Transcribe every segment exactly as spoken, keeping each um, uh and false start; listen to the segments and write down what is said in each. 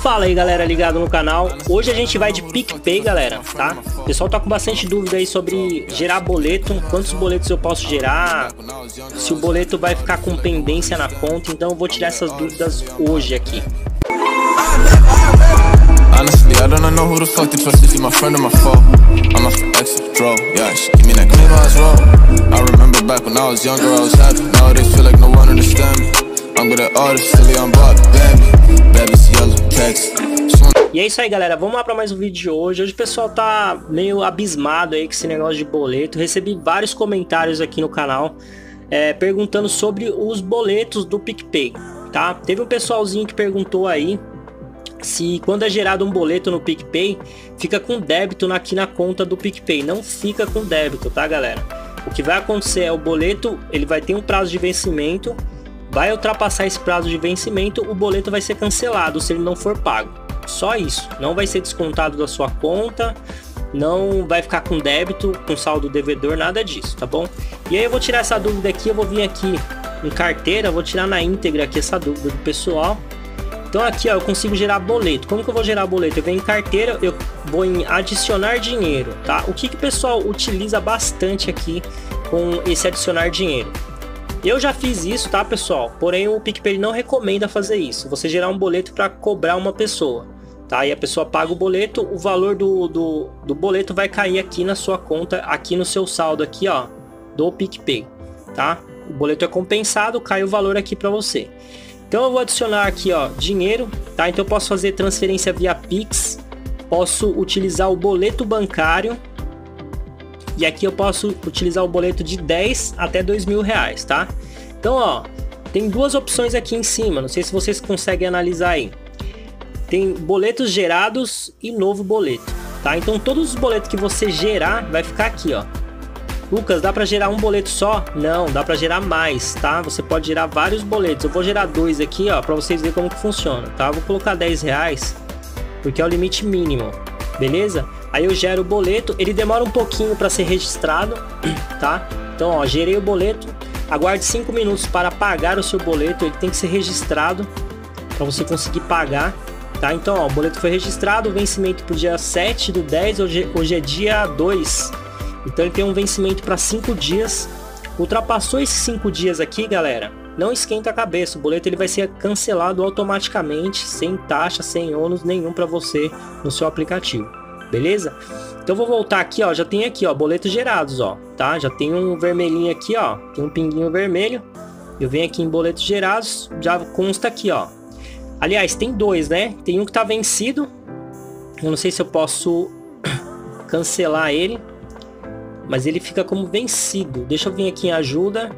Fala aí, galera ligado no canal. Hoje a gente vai de PicPay, galera, tá? O pessoal tá com bastante dúvida aí sobre gerar boleto, quantos boletos eu posso gerar, se o boleto vai ficar com pendência na conta. Então eu vou tirar essas dúvidas hoje aqui. Honestly, I don't know who the fuck to trust, if you my friend or my foe. I'm a ex draw, yeah, she give me that clean eyes roll. I remember back when I was younger, I was happy. Nowadays feel like no one understand me. I'm good at artists, silly on Bob, baby. Baby's yellow, text. E é isso aí, galera, vamos lá para mais um vídeo de hoje. Hoje o pessoal tá meio abismado aí com esse negócio de boleto. Recebi vários comentários aqui no canal é, perguntando sobre os boletos do PicPay, tá? Teve um pessoalzinho que perguntou aí se quando é gerado um boleto no PicPay, fica com débito aqui na conta do PicPay. Não fica com débito, tá, galera? O que vai acontecer é o boleto, ele vai ter um prazo de vencimento, vai ultrapassar esse prazo de vencimento, o boleto vai ser cancelado se ele não for pago. Só isso, não vai ser descontado da sua conta, não vai ficar com débito, com saldo devedor, nada disso, tá bom? E aí eu vou tirar essa dúvida aqui, eu vou vir aqui em carteira, vou tirar na íntegra aqui essa dúvida do pessoal. Então aqui ó, eu consigo gerar boleto. Como que eu vou gerar boleto? Eu venho em carteira, eu vou em adicionar dinheiro, tá? O que que o pessoal utiliza bastante aqui com esse adicionar dinheiro? Eu já fiz isso, tá, pessoal? Porém o PicPay não recomenda fazer isso. Você gerar um boleto para cobrar uma pessoa, tá? E a pessoa paga o boleto, o valor do, do, do boleto vai cair aqui na sua conta, aqui no seu saldo aqui, ó, do PicPay, tá? O boleto é compensado, cai o valor aqui para você. Então eu vou adicionar aqui, ó, dinheiro, tá? Então eu posso fazer transferência via Pix, posso utilizar o boleto bancário, e aqui eu posso utilizar o boleto de dez até dois mil reais, tá? Então, ó, tem duas opções aqui em cima, não sei se vocês conseguem analisar aí. Tem boletos gerados e novo boleto, tá? Então todos os boletos que você gerar vai ficar aqui, ó. Lucas, dá para gerar um boleto só? Não, dá para gerar mais, tá? Você pode gerar vários boletos. Eu vou gerar dois aqui, ó, para vocês verem como que funciona, tá? Eu vou colocar dez reais, porque é o limite mínimo, beleza? Aí eu gero o boleto, ele demora um pouquinho para ser registrado, tá? Então, ó, gerei o boleto, aguarde cinco minutos para pagar o seu boleto, ele tem que ser registrado para você conseguir pagar, tá? Então, ó, o boleto foi registrado, o vencimento para o dia sete do dez, hoje, hoje é dia dois. Então ele tem um vencimento para cinco dias. Ultrapassou esses cinco dias aqui, galera, não esquenta a cabeça, o boleto ele vai ser cancelado automaticamente, sem taxa, sem ônus nenhum para você no seu aplicativo, beleza? Então eu vou voltar aqui, ó, já tem aqui, ó, boletos gerados, ó, tá? Já tem um vermelhinho aqui, ó, tem um pinguinho vermelho. Eu venho aqui em boletos gerados, já consta aqui, ó. Aliás, tem dois, né? Tem um que tá vencido, eu não sei se eu posso cancelar ele, mas ele fica como vencido. Deixa eu vir aqui em ajuda.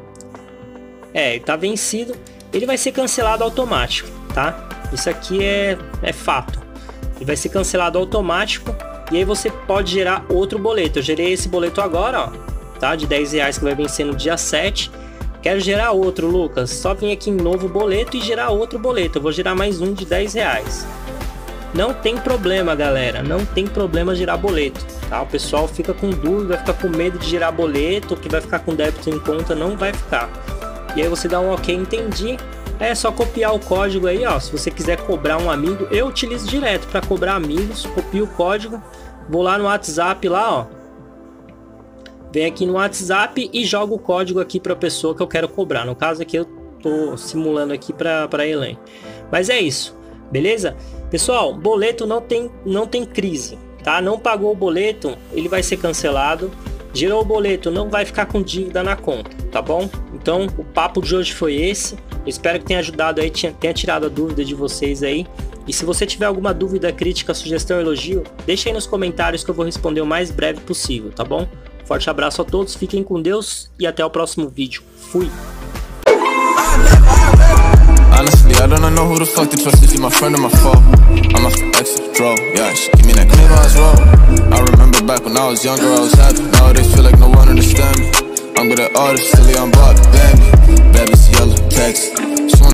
É, ele tá vencido. Ele vai ser cancelado automático, tá? Isso aqui é, é fato. Ele vai ser cancelado automático. E aí você pode gerar outro boleto. Eu gerei esse boleto agora, ó, tá? De dez reais que vai vencer no dia sete. Quero gerar outro, Lucas. Só vir aqui em novo boleto e gerar outro boleto. Eu vou gerar mais um de dez reais. Não tem problema, galera. Não tem problema gerar boleto, tá? O pessoal fica com dúvida, fica com medo de gerar boleto, que vai ficar com débito em conta. Não vai ficar. E aí você dá um ok, entendi. É só copiar o código aí, ó. Se você quiser cobrar um amigo, eu utilizo direto para cobrar amigos. Copio o código, vou lá no WhatsApp lá, ó. Vem aqui no WhatsApp e jogo o código aqui para a pessoa que eu quero cobrar. No caso aqui eu tô simulando aqui para para Elaine. Mas é isso, beleza? Pessoal, boleto não tem, não tem crise, tá? Não pagou o boleto, ele vai ser cancelado. Gerou o boleto, não vai ficar com dívida na conta, tá bom? Então, o papo de hoje foi esse. Eu espero que tenha ajudado aí, tenha tirado a dúvida de vocês aí. E se você tiver alguma dúvida, crítica, sugestão, elogio, deixa aí nos comentários que eu vou responder o mais breve possível, tá bom? Forte abraço a todos, fiquem com Deus e até o próximo vídeo. Fui! Honestly, I don't know who the fuck to trust, if you my friend or my foe. I'm a ex draw, yeah, she give me that clean eyes roll. I remember back when I was younger, I was happy. Nowadays feel like no one understand me. I'm good at artists, silly on Bob, baby. Baby's yellow, text.